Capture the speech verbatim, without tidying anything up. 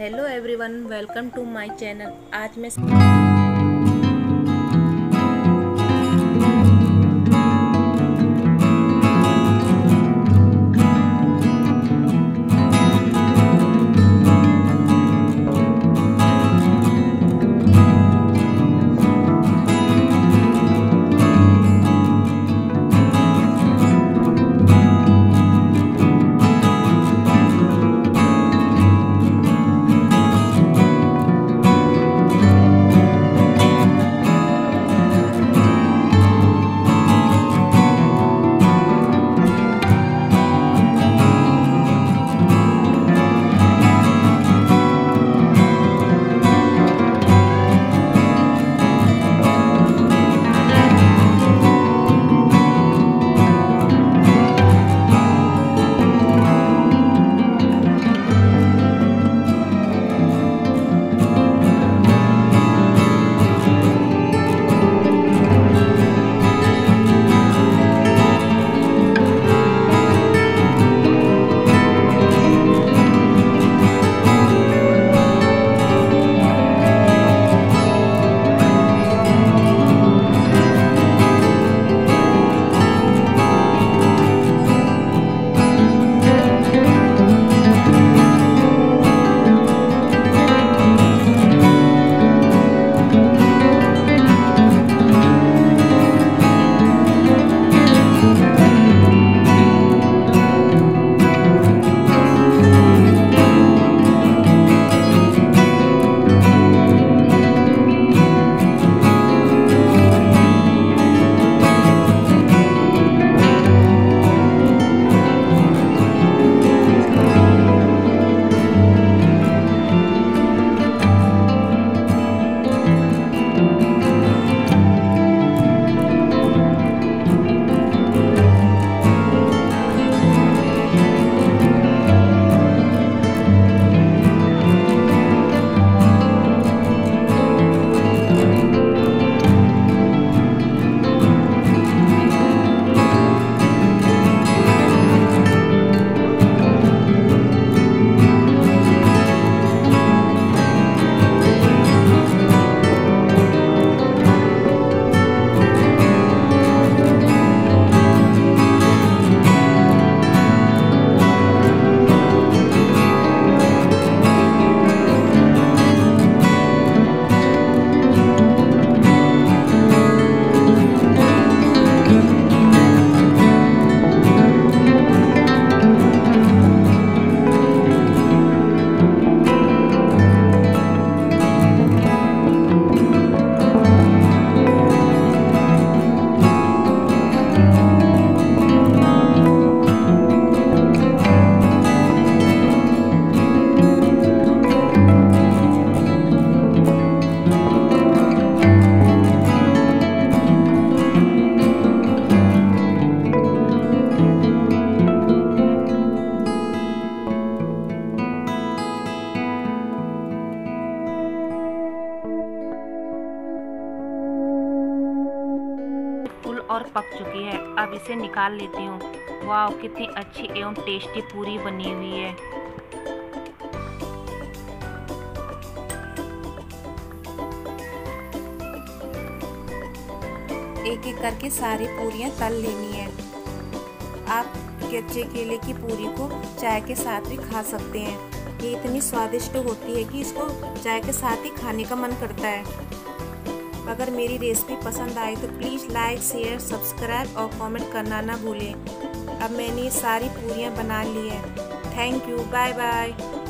Hello everyone, welcome to my channel. आज मैं full और पक चुकी है। अब इसे निकाल लेती हूँ। वाह, कितनी अच्छी एवं टेस्टी पूरी बनी हुई है। एक एक करके सारी पूरियाँ तल लेनी है। आप कच्चे केले की पूरी को चाय के साथ भी खा सकते हैं। ये इतनी स्वादिष्ट होती है कि इसको चाय के साथ ही खाने का मन करता है। अगर मेरी रेसिपी पसंद आए तो प्लीज़ लाइक, शेयर, सब्सक्राइब और कमेंट करना ना भूलें। अब मैंने ये सारी पूरियाँ बना ली हैं। Thank you, bye bye.